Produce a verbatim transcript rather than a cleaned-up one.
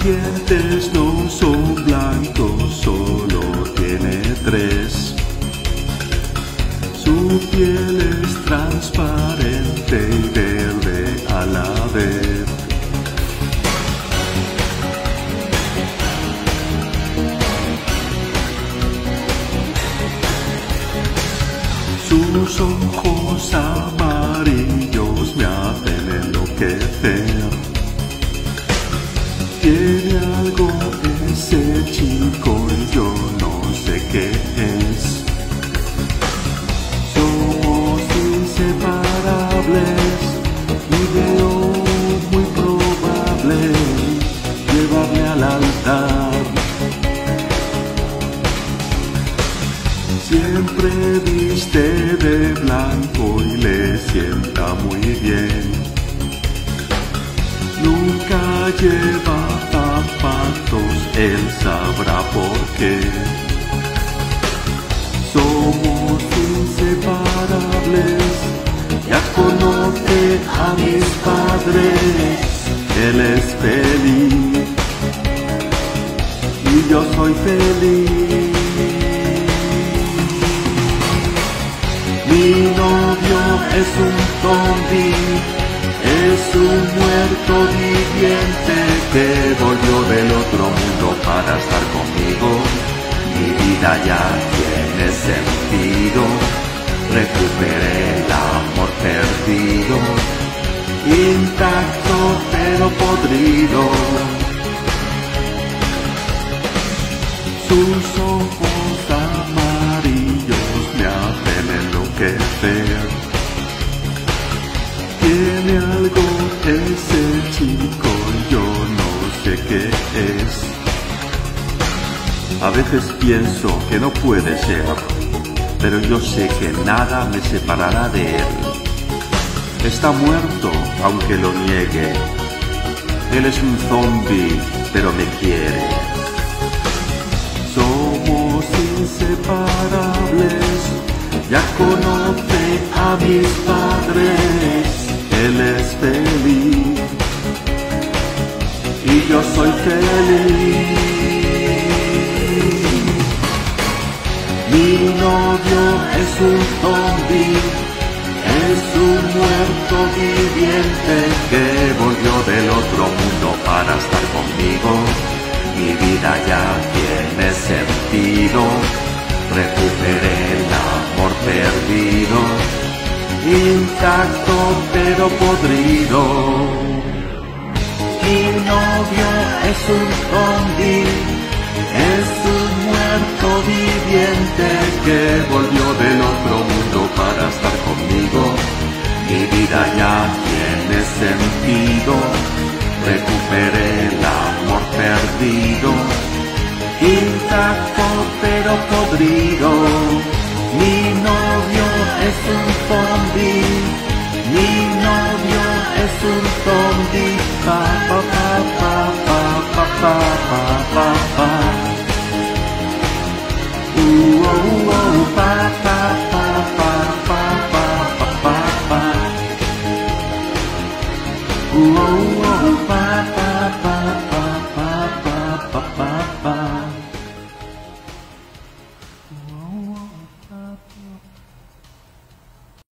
dientes no son blancos, solo tiene tres. Su piel es transparente y verde a la vez. Sus ojos amarillos me hacen enloquecer. Tiene algo ese chico y yo no sé qué es. Somos inseparables y veo muy probable llevarle al altar. Siempre viste de blanco y le sienta muy bien. Nunca lleva zapatos, él sabrá por qué. Somos inseparables, ya conoce a mis padres, él es feliz y yo soy feliz. Mi novio es un zombie, es un muerto viviente que volvió del otro mundo para estar conmigo. Mi vida ya tiene sentido, recuperé el amor perdido, intacto pero podrido. Sus ojos amarillos me hacen enloquecer. Tiene algo ese chico, yo no sé qué es. A veces pienso que no puede ser, pero yo sé que nada me separará de él. Está muerto, aunque lo niegue. Él es un zombie, pero me quiere. Somos inseparables, ya conoce a mis padres, él es feliz y yo soy feliz. Mi novio es un zombie, es un muerto viviente que volvió del otro mundo para estar conmigo. Mi vida ya tiene sentido, recuperé el amor perdido, intacto pero podrido. Mi novio es un zombie, es un muerto viviente que volvió del otro mundo para estar conmigo. Mi vida ya tiene sentido, recuperé el amor perdido, intacto pero podrido. Mi novio es un zombie, mi novio es un zombie. Pa pa pa pa pa pa pa pa pa. Uh oh oh pa pa pa pa pa pa pa pa. Uh oh oh pa pa pa pa pa pa pa pa pa.